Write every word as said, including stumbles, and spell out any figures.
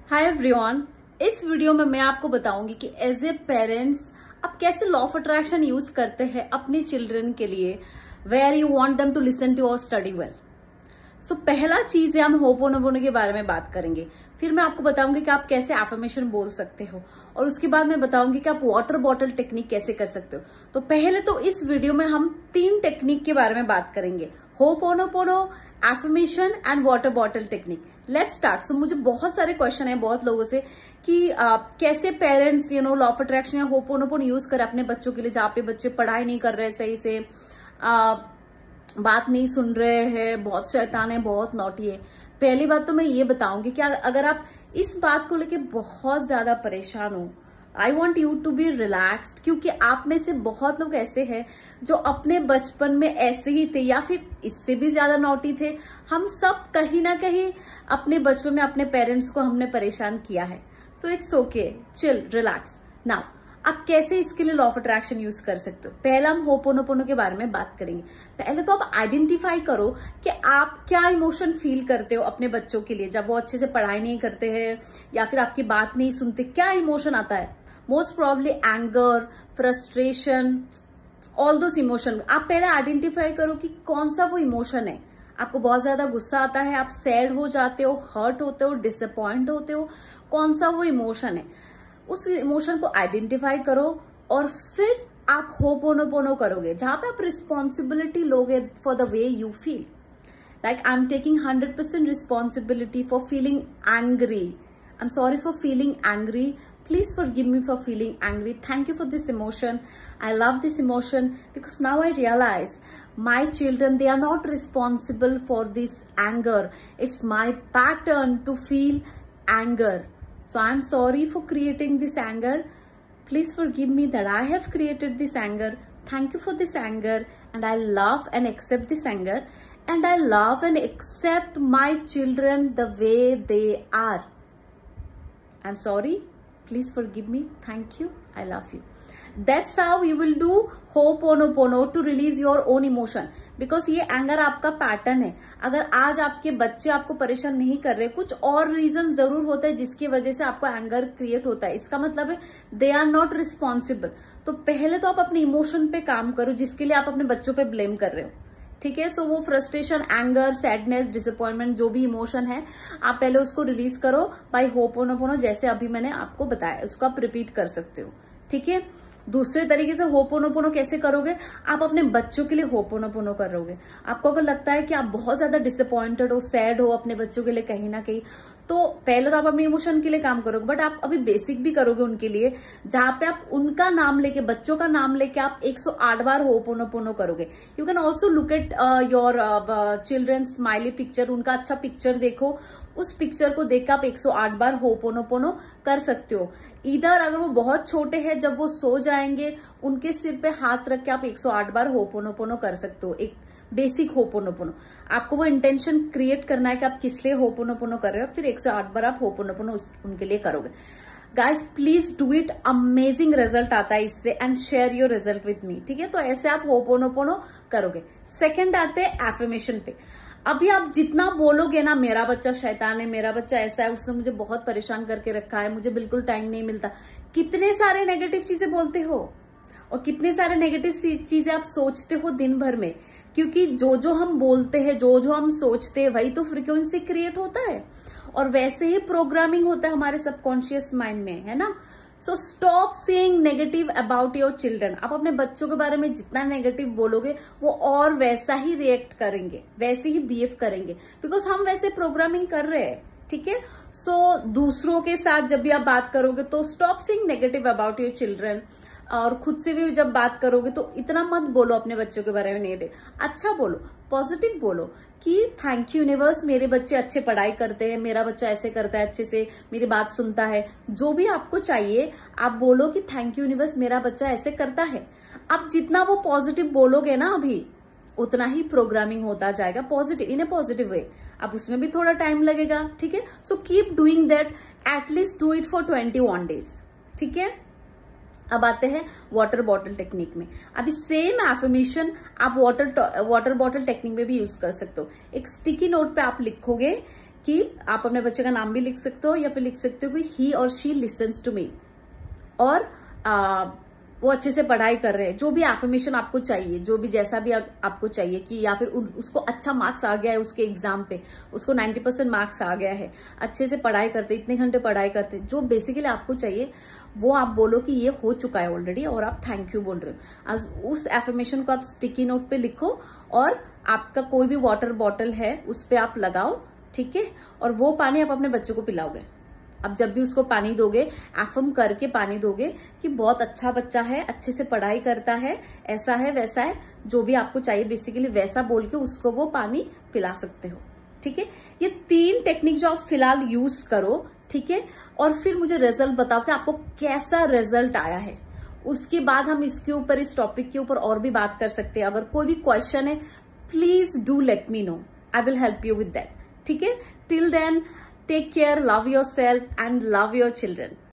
Hi everyone, इस video में मैं आपको बताऊंगी कि एज ए पेरेंट्स आप कैसे लॉ ऑफ अट्रैक्शन यूज करते हैं अपने चिल्ड्रन के लिए where you want them to listen to और स्टडी वेल। सो पहला चीज है हम होपोनोपोनो के बारे में बात करेंगे, फिर मैं आपको बताऊंगी कि आप कैसे एफर्मेशन बोल सकते हो और उसके बाद मैं बताऊंगी कि आप वाटर बॉटल टेक्निक कैसे कर सकते हो। तो पहले तो इस वीडियो में हम तीन टेक्निक के बारे में बात करेंगे, ho'oponopono, affirmation and water bottle technique. Let's start. So मुझे बहुत सारे क्वेश्चन है बहुत लोगों से कि आ, कैसे parents you know law of attraction या होपोनोपोनो यूज करें अपने बच्चों के लिए जहाँ पे बच्चे पढ़ाई नहीं कर रहे सही से, आ, बात नहीं सुन रहे हैं, बहुत शैतान है, बहुत नॉटी है। पहली बात तो मैं ये बताऊंगी कि अगर आप इस बात को लेके बहुत ज्यादा परेशान हो, I want you to be relaxed, क्योंकि आप में से बहुत लोग ऐसे हैं जो अपने बचपन में ऐसे ही थे या फिर इससे भी ज्यादा नॉटी थे। हम सब कहीं ना कहीं अपने बचपन में अपने पेरेंट्स को हमने परेशान किया है। So it's okay, chill, relax. Now आप कैसे इसके लिए लॉ ऑफ अट्रैक्शन यूज कर सकते हो। पहला हम होपोनोपोनो के बारे में बात करेंगे। पहले तो आप आइडेंटिफाई करो कि आप क्या इमोशन फील करते हो अपने बच्चों के लिए जब वो अच्छे से पढ़ाई नहीं करते हैं या फिर आपकी बात नहीं सुनते। क्या इमोशन आता है? Most probably anger, frustration, all those emotion. आप पहले आइडेंटिफाई करो कि कौन सा वो इमोशन है। आपको बहुत ज्यादा गुस्सा आता है, आप सैड हो जाते हो, हर्ट होते हो, डिसअपॉइंट होते हो, कौन सा वो इमोशन है। उस इमोशन को आइडेंटिफाई करो और फिर आप होपोनोपोनो करोगे जहां पे आप रिस्पॉन्सिबिलिटी लोगे for the way you feel. Like I am taking hundred percent responsibility for feeling angry. I am sorry for feeling angry. Please forgive me for feeling angry. Thank you for this emotion. I love this emotion because now I realize my children, they are not responsible for this anger. It's my pattern to feel anger. So I'm sorry for creating this anger. Please forgive me that I have created this anger. Thank you for this anger. And I love and accept this anger. And I love and accept my children the way they are. I'm sorry. Please forgive me. Thank you. I love you. That's how you will do Ho'oponopono to release your own emotion. Because ये anger आपका pattern है। अगर आज आपके बच्चे आपको परेशान नहीं कर रहे, कुछ और रीजन जरूर होता है जिसकी वजह से आपको एंगर क्रिएट होता है, इसका मतलब है दे आर नॉट रिस्पॉन्सिबल। तो पहले तो आप अपने इमोशन पे काम करो जिसके लिए आप अपने बच्चों पे ब्लेम कर रहे हो। ठीक है, सो वो फ्रस्ट्रेशन, एंगर, सैडनेस, डिसअपॉइंटमेंट जो भी इमोशन है आप पहले उसको रिलीज करो बाय होपोनोपोनो, जैसे अभी मैंने आपको बताया। उसको आप रिपीट कर सकते हो। ठीक है, दूसरे तरीके से होपोनोपोनो कैसे करोगे, आप अपने बच्चों के लिए होपोनोपोनो करोगे। आपको अगर लगता है कि आप बहुत ज्यादा डिसअपॉइंटेड हो, सैड हो अपने बच्चों के लिए कहीं ना कहीं, तो पहले तो आप अपने इमोशन के लिए काम करोगे, बट आप अभी बेसिक भी करोगे उनके लिए, जहां पे आप उनका नाम लेके, बच्चों का नाम लेके आप एक सौ आठ बार होपोनोपोनो करोगे। You can also look at your children smiley picture, उनका अच्छा पिक्चर देखो, उस पिक्चर को देख के आप एक सौ आठ बार होपोनोपोनो कर सकते हो। इधर अगर वो बहुत छोटे हैं, जब वो सो जाएंगे उनके सिर पे हाथ रख के आप एक सौ आठ बार होपोनोपोनो कर सकते हो। एक बेसिक होपोनोपोनो। आपको वो इंटेंशन क्रिएट करना है कि आप किस लिए होपोनोपोनो कर रहे हो, फिर एक सौ आठ बार आप होपोनोपोनो उनके लिए करोगे। Guys please do it, amazing result आता है इससे, and share your result with me. ठीक है, तो ऐसे आप होपोनोपोनो करोगे। सेकेंड आते हैं एफर्मेशन पे। अभी आप जितना बोलोगे ना, मेरा बच्चा शैतान है, मेरा बच्चा ऐसा है, उसने मुझे बहुत परेशान करके रखा है, मुझे बिल्कुल टाइम नहीं मिलता, कितने सारे नेगेटिव चीजें बोलते हो और कितने सारे नेगेटिव चीजें आप सोचते हो दिन भर में। क्योंकि जो जो हम बोलते हैं, जो जो हम सोचते हैं, वही तो फ्रीक्वेंसी क्रिएट होता है और वैसे ही प्रोग्रामिंग होता है हमारे सबकॉन्शियस माइंड में, है ना। So stop saying negative about your children. आप अपने बच्चों के बारे में जितना नेगेटिव बोलोगे वो और वैसा ही रिएक्ट करेंगे, वैसे ही बिहेव करेंगे, बिकॉज हम वैसे प्रोग्रामिंग कर रहे हैं। ठीक है, सो so, दूसरों के साथ जब भी आप बात करोगे तो stop saying negative about your children, और खुद से भी जब बात करोगे तो इतना मत बोलो अपने बच्चों के बारे में नेगेटिव। अच्छा बोलो, पॉजिटिव बोलो कि थैंक यू यूनिवर्स, मेरे बच्चे अच्छे पढ़ाई करते हैं, मेरा बच्चा ऐसे करता है, अच्छे से मेरी बात सुनता है। जो भी आपको चाहिए आप बोलो कि थैंक यू यूनिवर्स, मेरा बच्चा ऐसे करता है। आप जितना वो पॉजिटिव बोलोगे ना अभी, उतना ही प्रोग्रामिंग होता जाएगा पॉजिटिव, इन ए पॉजिटिव वे। अब उसमें भी थोड़ा टाइम लगेगा। ठीक है, so keep doing that, at least do it for twenty one days. ठीक है, अब आते हैं वाटर बॉटल टेक्निक में। अभी सेम एफर्मेशन आप वाटर वाटर बॉटल टेक्निक में भी यूज कर सकते हो। एक स्टिकी नोट पे आप लिखोगे कि आप अपने बच्चे का नाम भी लिख सकते हो या फिर लिख सकते हो कि ही और शी लिसन्स टू मी, और आ, वो अच्छे से पढ़ाई कर रहे हैं। जो भी एफर्मेशन आपको चाहिए, जो भी जैसा भी आपको चाहिए कि या फिर उसको अच्छा मार्क्स आ गया है उसके एग्जाम पे, उसको नब्बे परसेंट मार्क्स आ गया है, अच्छे से पढ़ाई करते, इतने घंटे पढ़ाई करते, जो बेसिकली आपको चाहिए वो आप बोलो कि ये हो चुका है ऑलरेडी, और आप थैंक यू बोल रहे हो। आज उस एफर्मेशन को आप स्टिकी नोट पे लिखो और आपका कोई भी वाटर बॉटल है उस पे आप लगाओ, ठीक है, और वो पानी आप अपने बच्चे को पिलाओगे। अब जब भी उसको पानी दोगे, एफर्म करके पानी दोगे कि बहुत अच्छा बच्चा है, अच्छे से पढ़ाई करता है, ऐसा है वैसा है, जो भी आपको चाहिए बेसिकली वैसा बोल के उसको वो पानी पिला सकते हो, ठीक है। ये तीन टेक्निक जो आप फिलहाल यूज करो, ठीक है, और फिर मुझे रिजल्ट बताओ कि आपको कैसा रिजल्ट आया है। उसके बाद हम इसके ऊपर, इस टॉपिक के ऊपर और भी बात कर सकते हैं। अगर कोई भी क्वेश्चन है please do let me know, I will help you with that, ठीक है। Till then, take care, love yourself and love your children.